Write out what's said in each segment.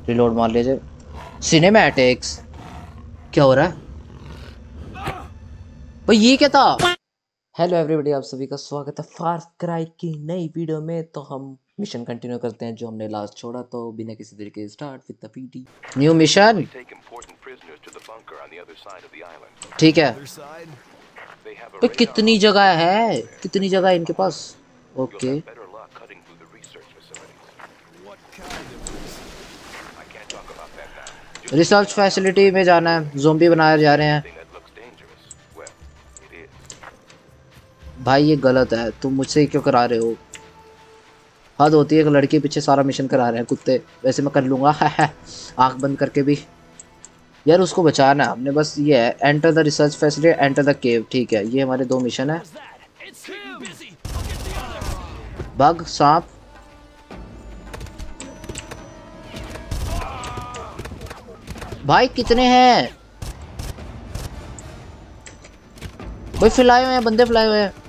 Reload मार लीजिए। Cinematics क्या हो रहा है भाई, ये क्या था? हेलो एवरीबॉडी, आप सभी का स्वागत है फार क्राई की नई वीडियो में। तो हम मिशन कंटिन्यू करते हैं जो हमने लास्ट छोड़ा। तो बिना किसी देर के start with the PT new mission. ठीक है तो कितनी जगह है, कितनी जगह है इनके पास? ओके रिसर्च फैसिलिटी में जाना है। ज़ोंबी बनाए जा रहे हैं भाई, ये गलत है। तुम मुझसे क्यों करा रहे हो? हद होती है, एक लड़की पीछे सारा मिशन करा रहे हैं कुत्ते। वैसे मैं कर लूँगा आँख बंद करके भी। यार उसको बचाना है हमने, बस ये है। Enter the research facility, enter the cave. ठीक है, ये हमारे 2 मिशन है। बग, सांप, भाई कितने हैं भाई? फैलाए हुए हैं बंदे, फैलाए हुए हैं।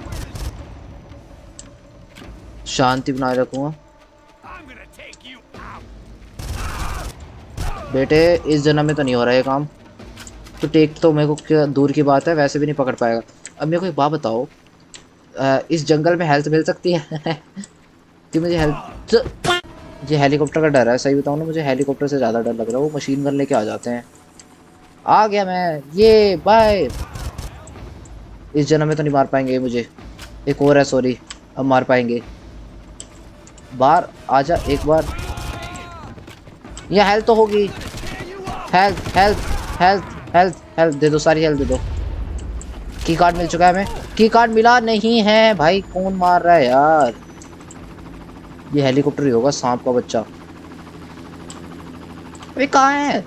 शांति बनाए रखूंगा बेटे, इस जन्म में तो नहीं हो रहा है काम। तो टेक तो मेरे को क्या दूर की बात है, वैसे भी नहीं पकड़ पाएगा। अब मेरे को एक बात बताओ, इस जंगल में हेल्थ मिल सकती है कि मुझे हेल्थ? ये हेलीकॉप्टर का डर है, सही बताऊँ ना, मुझे हेलीकॉप्टर से ज़्यादा डर लग रहा है। वो मशीन गन लेके आ जाते हैं। आ गया मैं, ये बाय। इस जन्म में तो नहीं मार पाएंगे मुझे। एक और है, सॉरी, अब मार पाएंगे। बाहर आजा एक बार। ये हेल्थ तो होगी। Health health health health health दे दो, सारी हेल्थ दे दो। की कार्ड मिल चुका है हमें। की कार्ड मिला नहीं है भाई, कौन मार रहा है यार? ये हेलीकॉप्टर ही होगा, सांप का बच्चा। अबे कहाँ है?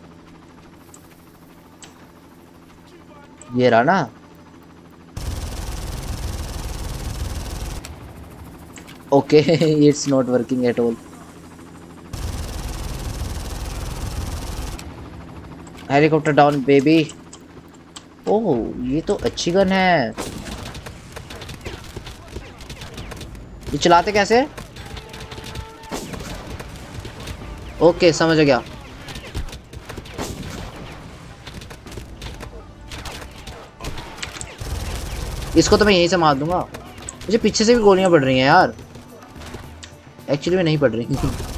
ये रहा ना। Okay it's not working at all. Helicopter down baby. ओह ये तो अच्छी गन है। ये चलाते कैसे? ओके समझ गया। इसको तो मैं यहीं से मार दूंगा। मुझे पीछे से भी गोलियां पड़ रही हैं यार। एक्चुअली में नहीं पड़ रही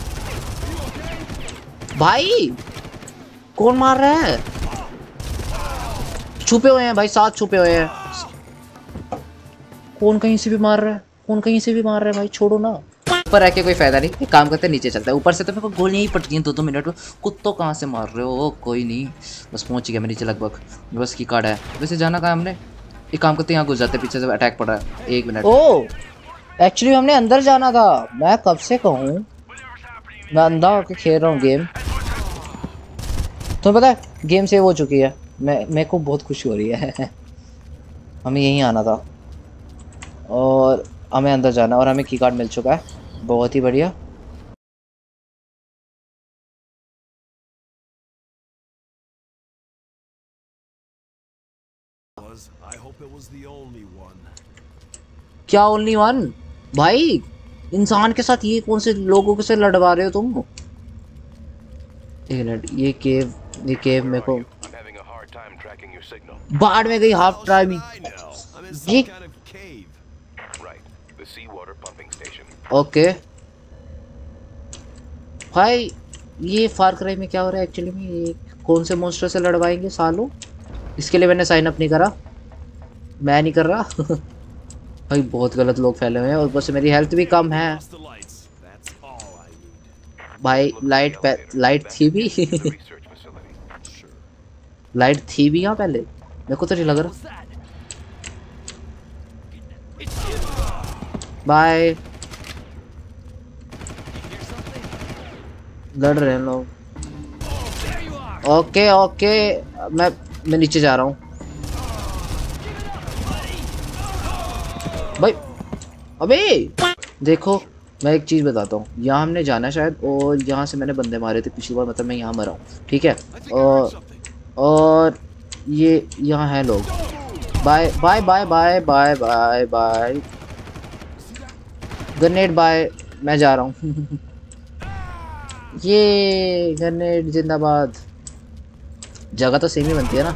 भाई। कौन मार रहा है? छुपे हुए हैं भाई, 7 छुपे हुए हैं। कौन कहीं से भी मार रहा है, कौन कहीं से भी मार रहा है भाई, छोड़ो ना। ऊपर रह के कोई फायदा नहीं, एक काम करते हैं नीचे चलता है। ऊपर से तो मेरे को गोलियां ही पड़ती हैं 2-2 मिनट में। कुत्तों कहाँ से मार रहे हो? कोई नहीं, बस पहुंच गया मैं नीचे लगभग। बस की कार्ड है। वैसे जाना कहाँ हमने? एक काम करते हैं, यहाँ घुस जाते हैं। पीछे से अटैक पड़ रहा है, 1 मिनट। ओ एक्चुअली हमने अंदर जाना था। मैं कब से कहूँ, मैं अंधा होकर खेल रहा हूँ गेम। तुम्हें पता है गेम सेव हो चुकी है। मेरे को बहुत खुशी हो रही है हमें यहीं आना था और हमें अंदर जाना, और हमें की कार्ड मिल चुका है। बहुत ही बढ़िया। क्या ओनली वन? भाई इंसान के साथ ये कौन से लोगों के से लड़वा रहे हो तुम? एक मिनट, ये केव मेरे को बाढ़ में गई। हाफ टाइम ये ओके भाई। ये फार क्राई में क्या हो रहा है एक्चुअली में? ये कौन से मॉन्स्टर से लड़वाएंगे सालों? इसके लिए मैंने साइन अप नहीं करा, मैं नहीं कर रहा भाई बहुत गलत लोग फैले हुए हैं, और ऊपर से मेरी हेल्थ भी कम है भाई। लाइट थी भी लाइट थी भी यहाँ पहले, मेरे को तो नहीं लग रहा। बाय। लड़ रहे हैं लोग। ओके ओके, मैं नीचे जा रहा हूँ भाई। अबे देखो, मैं एक चीज़ बताता हूँ। यहाँ हमने जाना है शायद, और यहाँ से मैंने बंदे मारे थे पिछली बार, मतलब मैं यहाँ मरा हूँ। ठीक है, और ये यहाँ है लोग। Bye bye bye bye bye bye bye. Grenade bye, मैं जा रहा हूँ ये ग्रेनेड जिंदाबाद। जगह तो सेम ही बनती है ना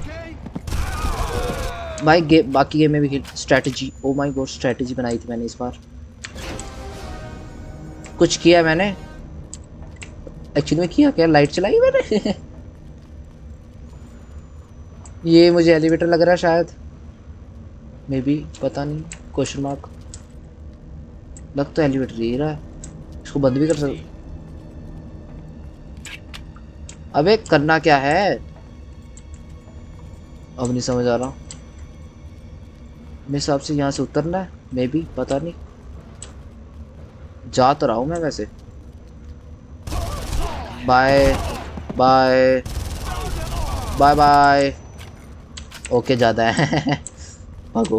भाई। बाकी गेम में भी strategy, oh my god strategy बनाई थी मैंने इस बार। कुछ किया मैंने एक्चुअली में, किया क्या, लाइट चलाई मैंने ये मुझे एलिवेटर लग रहा है शायद, मे बी, पता नहीं, क्वेश्चन मार्क। लग तो एलिवेटर ही रहा है, इसको बंद भी कर सकते। अबे करना क्या है, अब नहीं समझ आ रहा। मेरे हिसाब से यहाँ से उतरना है, मे बी, पता नहीं। जा तो रहा हूँ मैं वैसे। Bye bye bye bye. Okay ज़्यादा है भागो।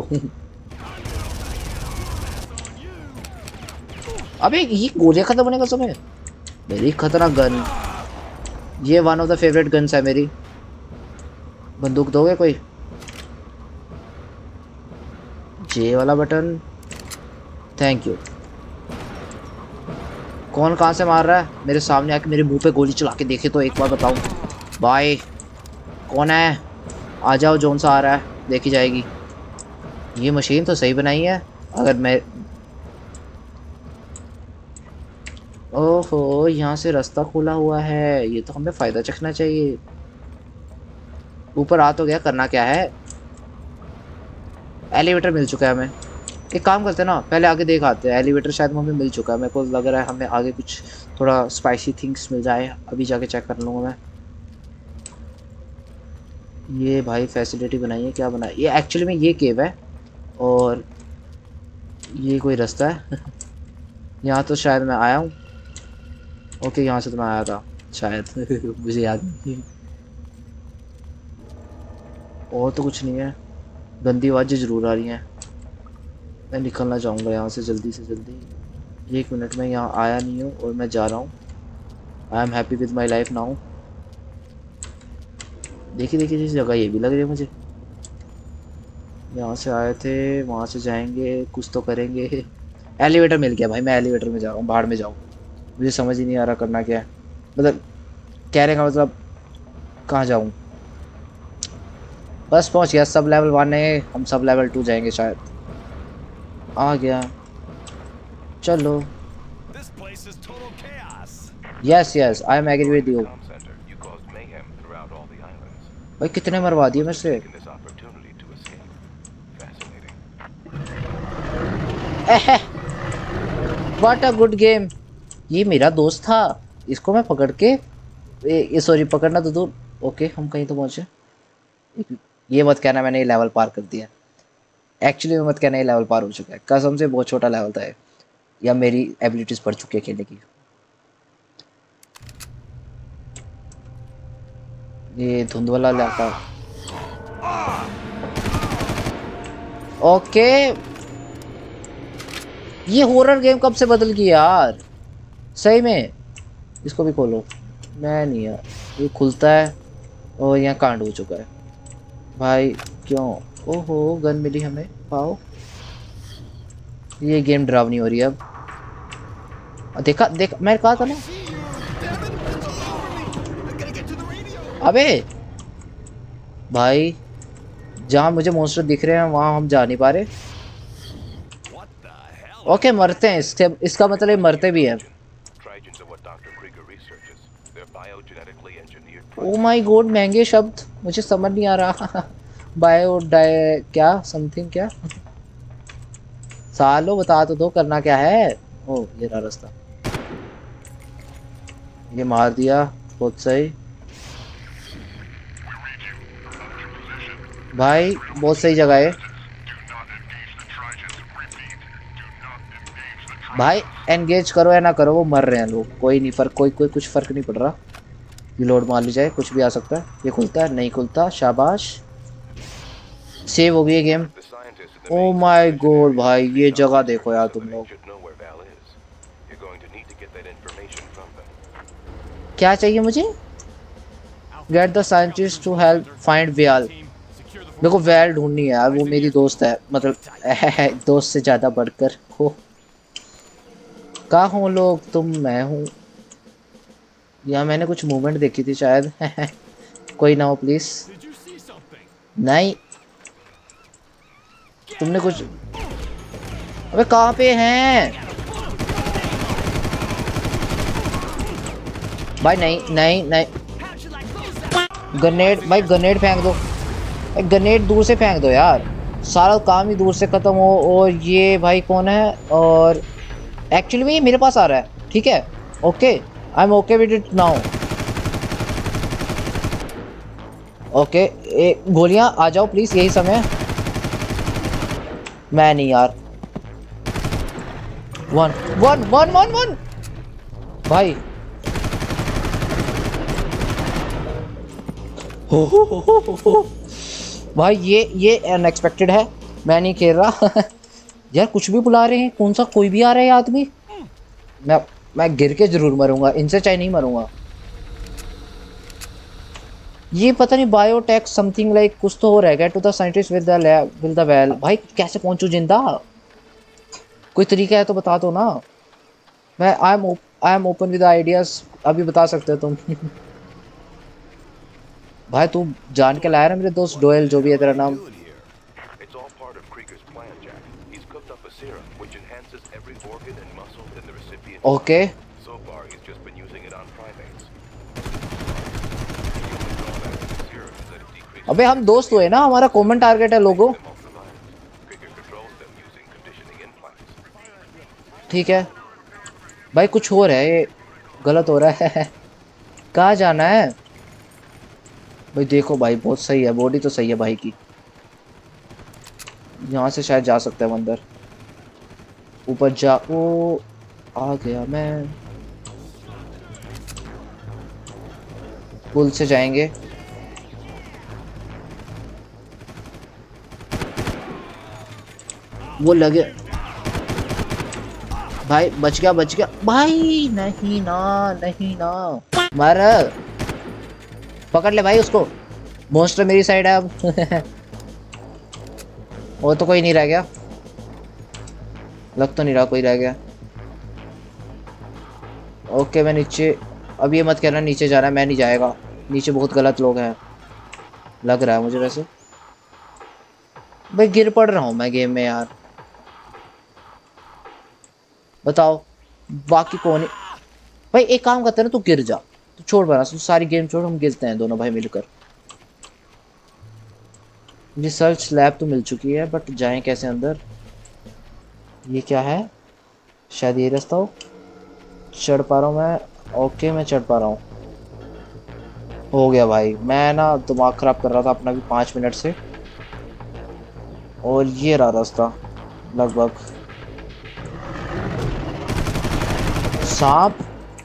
अबे ये गोलियां खत्म होने का समय। मेरी खतरनाक गन, ये one of the favourite guns है मेरी। बंदूक दोगे कोई? जे वाला बटन, थैंक यू। कौन कहाँ से मार रहा है? मेरे सामने आके मेरे मुंह पे गोली चला के देखे तो एक बार बताऊं। भाई कौन है? आ जाओ, जोन सा आ रहा है, देखी जाएगी। ये मशीन तो सही बनाई है। अगर मैं, ओहो यहाँ से रास्ता खुला हुआ है, ये तो हमें फ़ायदा चखना चाहिए। ऊपर आ तो गया, करना क्या है? एलिवेटर मिल चुका है हमें। एक काम करते हैं ना, पहले आगे देख आते हैं। एलिवेटर शायद हमें मिल चुका है, मेरे को लग रहा है हमें आगे कुछ थोड़ा स्पाइसी थिंग्स मिल जाए। अभी जाके चेक कर लूँगा मैं। ये भाई फैसिलिटी बनाई है, क्या बनाई ये? एक्चुअली में ये केव है और ये कोई रास्ता है यहाँ तो शायद मैं आया हूँ। ओके यहाँ से तो मैं आया था शायद मुझे याद नहीं। और तो कुछ नहीं है, गंदी आवाज़ें ज़रूर आ रही हैं। मैं निकलना चाहूँगा यहाँ से जल्दी से जल्दी। 1 मिनट में यहाँ आया नहीं हूँ और मैं जा रहा हूँ। I am happy with my life now. देखिए देखिए जिस जगह ये भी लग रही है मुझे। यहाँ से आए थे, वहाँ से जाएंगे, कुछ तो करेंगे। एलिवेटर मिल गया भाई, मैं एलिवेटर में जा रहा हूँ, बाहर में जाऊँ। मुझे समझ ही नहीं आ रहा करना क्या है, मतलब कहने का मतलब कहाँ जाऊँ। बस पहुँच गया, सब लेवल 1 है, हम सब लेवल 2 जाएंगे शायद। आ गया, चलो। Yes yes I am agree with you. भाई कितने मरवा दिए मेरे से। What a good game. ये मेरा दोस्त था, इसको मैं पकड़ के सॉरी पकड़ना तो दूर। ओके हम कहीं तो पहुंचे। ये मत कहना मैंने ये लेवल पार कर दिया। एक्चुअली मत कहना ये लेवल पार हो चुका है, कसम से बहुत छोटा लेवल था ये। या मेरी एबिलिटीज बढ़ चुकी है खेलने की। ये धुंध वाला इलाका। ओके ये हॉरर गेम कब से बदल गई यार, सही में। इसको भी खोलो। मैं नहीं यार, ये खुलता है और यहाँ कांड हो चुका है भाई। क्यों? ओहो गन मिली हमें, पाओ। ये गेम डरावनी हो रही है अब। देखा देखा मैं कहा था ना। अबे भाई जहाँ मुझे मॉन्स्टर दिख रहे हैं वहाँ हम जा नहीं पा रहे। ओके मरते हैं, इसका मतलब मरते भी हैं। ओ माय गॉड महंगे शब्द, मुझे समझ नहीं आ रहा बायो डाय क्या समथिंग क्या सालो बता तो दो करना क्या है। ओ ये रहा रास्ता, ये मार दिया, बहुत सही भाई, बहुत सही जगह है भाई। एंगेज करो या ना करो वो मर रहे हैं लोग, कोई नहीं फर्क, कोई कुछ फर्क नहीं पड़ रहा। रिलोड मार ली जाए, कुछ भी आ सकता है। ये खुलता है, नहीं खुलता, शाबाश। सेव हो गई है गेम। ओ माय गॉड भाई ये जगह देखो यार तुम लोग। क्या चाहिए मुझे? Get the scientist to help find व्याल। मेरे को व्याल ढूंढनी है यार, वो मेरी दोस्त है, मतलब दोस्त से ज़्यादा बढ़कर हो। कहाँ हो लोग तुम? मैं हूँ। यहाँ मैंने कुछ मूवमेंट देखी थी शायद। कोई ना हो प्लीज। नहीं तुमने कुछ, अबे कहाँ पे हैं भाई? नहीं नहीं नहीं, ग्रेनेड भाई, ग्रेनेड फेंक दो, ग्रेनेड दूर से फेंक दो यार, सारा काम ही दूर से खत्म हो। और ये भाई कौन है? और एक्चुअली में ये मेरे पास आ रहा है, ठीक है, okay, I am okay with it now. Okay, गोलियां आ जाओ प्लीज, यही समय। मैं नहीं यार, one one one one one भाई। हो भाई, ये अनएक्सपेक्टेड है, मैं नहीं खेल रहा। यार कुछ भी बुला रहे हैं, कौन सा कोई भी आ रहा है आदमी। मैं गिर के जरूर मरूंगा, इनसे चाहे नहीं मरूंगा। ये पता नहीं बायोटेक समथिंग लाइक कुछ तो हो रहेगा। To the scientist with the lab with the well. भाई कैसे पहुंचू जिंदा? कोई तरीका है तो बता दो ना। मैं I am open with ideas, अभी बता सकते हो तुम। भाई तू जान के लाया ना मेरे दोस्त डोयल, जो भी है तेरा नाम। ओके अबे हम दोस्त हुए ना, हमारा कॉमन टारगेट है लोगों। ठीक है भाई, कुछ हो रहा है, ये गलत हो रहा है। कहाँ जाना है भाई? देखो भाई बहुत सही है, बॉडी तो सही है भाई की। यहाँ से शायद जा सकते हैं अंदर, ऊपर जा। ओ आ गया मैं, पुल से जाएंगे। वो लगे भाई, बच गया बच गया भाई। नहीं ना, नहीं ना, मार, पकड़ ले भाई उसको। मॉन्स्टर मेरी साइड है अब। वो तो कोई नहीं रह गया, लग तो नहीं रहा कोई रह गया। ओके मैं नीचे, अब ये मत कहना नीचे जा रहा है, मैं नहीं जाएगा नीचे, बहुत गलत लोग हैं लग रहा है मुझे वैसे। भाई गिर पड़ रहा हूँ मैं गेम में यार, बताओ बाकी कौन है? भाई एक काम करते हैं ना, तू गिर जा, तू छोड़ बना, तू सारी गेम छोड़, हम गिरते हैं दोनों भाई मिलकर। रिसर्च लैब तो मिल चुकी है, बट जाएं कैसे अंदर? ये क्या है? शायद ये रास्ता हो। चढ़ पा रहा हूँ मैं? ओके मैं चढ़ पा रहा हूँ। हो गया भाई, मैं ना दिमाग खराब कर रहा था अपना भी 5 मिनट से। और ये रहा रास्ता लगभग। सांप,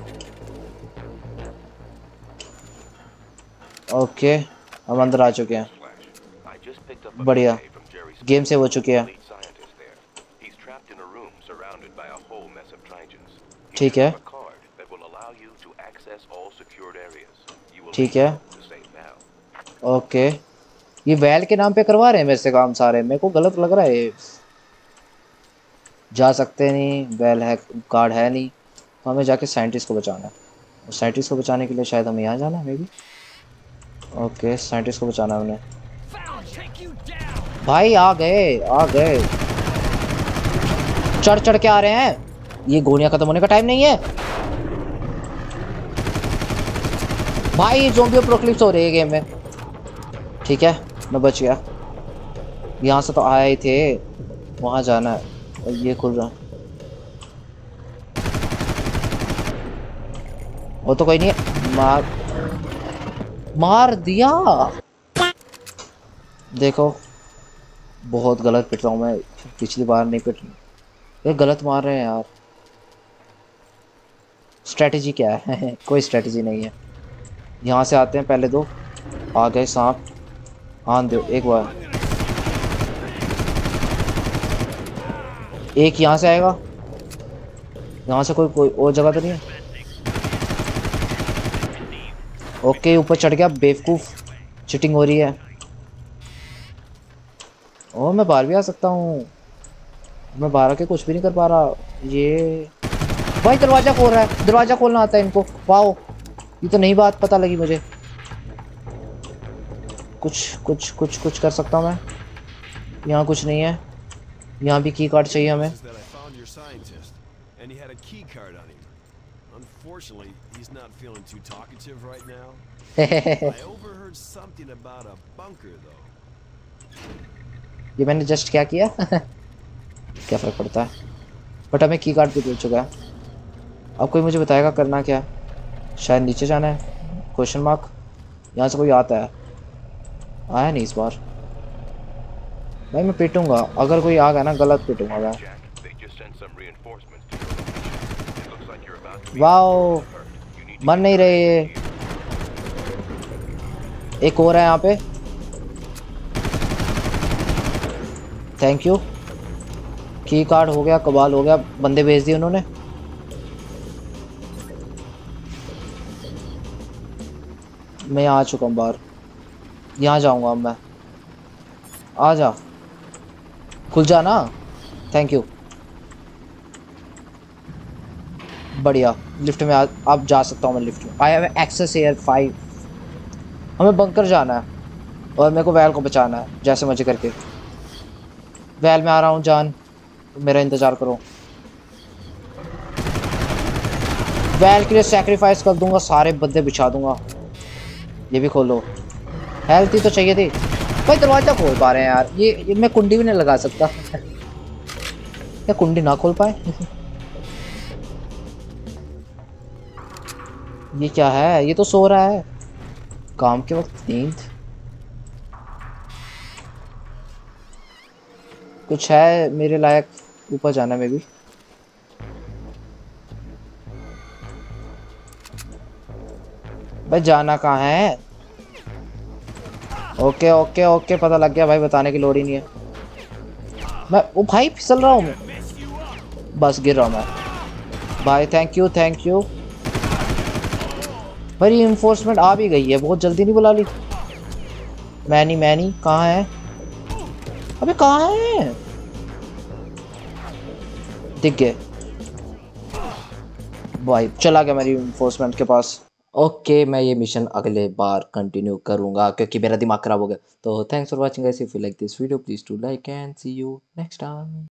ओके हम अंदर आ चुके हैं, बढ़िया, गेम से हो चुके हैं। ठीक है ठीक है, ओके। ये वैल के नाम पे करवा रहे हैं मेरे से काम सारे, मेरे को गलत लग रहा है ये। जा सकते नहीं, वैल है, कार्ड है नहीं, तो हमें जाके साइंटिस्ट को बचाना है। और साइंटिस्ट को बचाने के लिए शायद हमें यहाँ जाना है मे बी। ओके साइंटिस्ट को बचाना है उन्हें। भाई आ गए आ गए, चढ़ चढ़ के आ रहे हैं। ये गोलियां खत्म होने का टाइम नहीं है भाई, ज़ोंबी अपोकलिप्स हो रही है गेम में। ठीक है मैं बच गया, यहाँ से तो आए ही थे, वहाँ जाना है। और ये खुल रहा, वो तो कोई नहीं है, मार दिया। देखो बहुत गलत पिट रहा हूँ मैं, पिछली बार नहीं पिट, ये गलत मार रहे हैं यार। स्ट्रेटजी क्या है? कोई स्ट्रेटजी नहीं है। यहाँ से आते हैं पहले दो, आ गए सांप, आन दो एक बार। एक यहाँ से आएगा, यहाँ से कोई और जगह तो नहीं है। ओके ऊपर चढ़ गया, बेवकूफ, चिटिंग हो रही है। ओ मैं बाहर भी आ सकता हूँ, मैं बाहर आके कुछ भी नहीं कर पा रहा। ये भाई दरवाजा खोल रहा है, दरवाजा खोलना आता है इनको, वाओ ये तो नई बात पता लगी मुझे। कुछ कर सकता हूँ मैं? यहाँ कुछ नहीं है। यहाँ भी की कार्ड चाहिए हमें। ये मैंने जस्ट क्या किया? क्या फर्क पड़ता है, बट हमें की कार्ड भी मिल चुका है। अब कोई मुझे बताएगा करना क्या है? शायद नीचे जाना है? Question mark. यहाँ से कोई आता है? आया नहीं इस बार। भाई मैं पीटूंगा अगर कोई आ गया ना, गलत पीटूंगा मैं। वाओ, मर नहीं रहे ये। एक और है यहाँ पे। Thank you. की कार्ड हो गया, कबाल हो गया, बंदे भेज दिए उन्होंने। मैं यहाँ आ चुका हूँ बाहर। यहाँ जाऊँगा अब मैं। आ जा, खुल जा ना। थैंक यू, बढ़िया। लिफ्ट में अब जा सकता हूँ मैं लिफ्ट में। I have access air 5। हमें बंकर जाना है और मेरे को वैल को बचाना है जैसे मर्जी करके। वैल में आ रहा हूँ जान, मेरा इंतज़ार करो। वैल के लिए सैक्रिफाइस कर दूंगा, सारे बंदे बिछा दूंगा। ये भी खोलो, हेल्थ ही तो चाहिए थी। भाई दरवाजा खोल पा रहे हैं यार? ये मैं कुंडी भी नहीं लगा सकता। क्या कुंडी ना खोल पाए? ये क्या है? ये तो सो रहा है काम के वक्त नींद। कुछ है मेरे लायक? ऊपर जाना में भी। भाई जाना कहाँ है? ओके ओके ओके, पता लग गया भाई, बताने की लोड़ ही नहीं है। मैं ओ भाई फिसल रहा हूँ मैं। बस गिर रहा हूँ मैं भाई। Thank you thank you. भाई रीइंफोर्समेंट आ भी गई है, बहुत जल्दी नहीं बुला ली। मैनी कहाँ है? अबे कहाँ है? दिख गए भाई, चला गया मैं रीइंफोर्समेंट के पास। ओके मैं ये मिशन अगले बार कंटिन्यू करूंगा क्योंकि मेरा दिमाग खराब हो गया। तो thanks for watching guys. If you like this video please do like and see you next time.